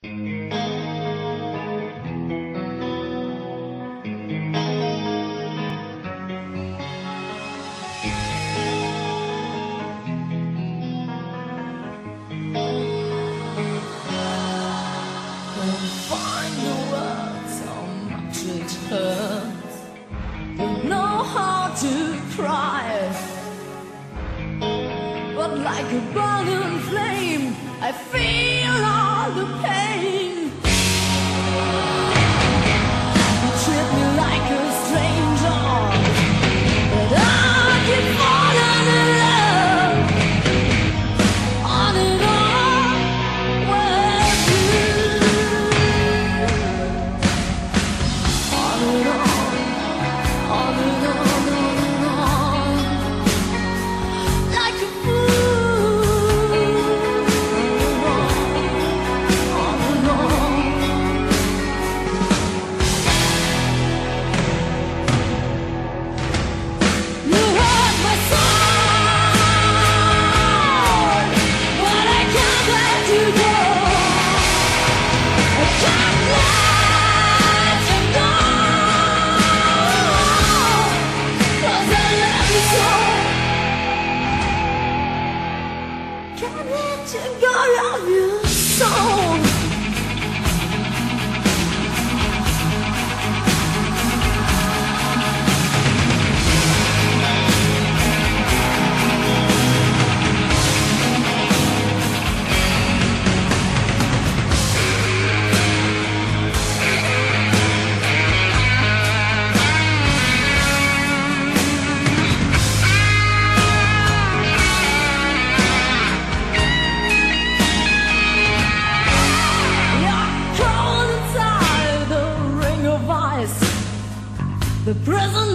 Find the words, how much it hurts. You know how to cry, but like a burning flame, I feel all the pain. You treat me like a stranger, but I keep falling in love on and on with you. On and on, on and on, on and on, like a fool. On and on. You hurt my soul, but I can't let you go. I can't let you go, 'cause I love you so. Can't let you go, love you so. You're cold inside the ring of ice, the prison